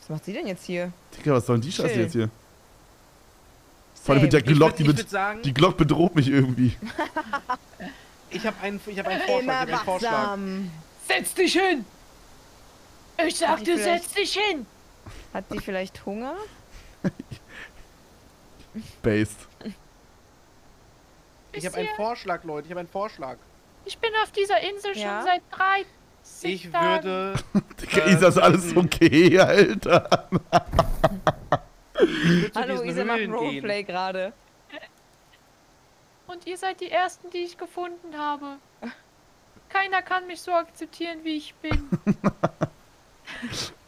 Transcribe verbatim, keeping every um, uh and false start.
Was macht sie denn jetzt hier? Digga, was soll denn die Scheiße Chill. jetzt hier? Vor allem mit der Ich Glock, würd, die, ich mit, würd sagen, die Glock bedroht mich irgendwie. ich habe einen, ich hab einen Vorschlag. Ich hab einen Vorschlag. wachsam. Setz dich hin! Ich sag, Hat du die setz dich hin! Hat die vielleicht Hunger? Based. Ich habe einen Vorschlag, Leute. Ich habe einen Vorschlag. Ich bin auf dieser Insel Ja? schon seit drei. Ich würde. Digga, Äh, Isa, ist alles okay, Alter? ich würd zu Hallo, diesen Isa macht Höhlen Roleplay gerade. Und ihr seid die Ersten, die ich gefunden habe. Keiner kann mich so akzeptieren, wie ich bin.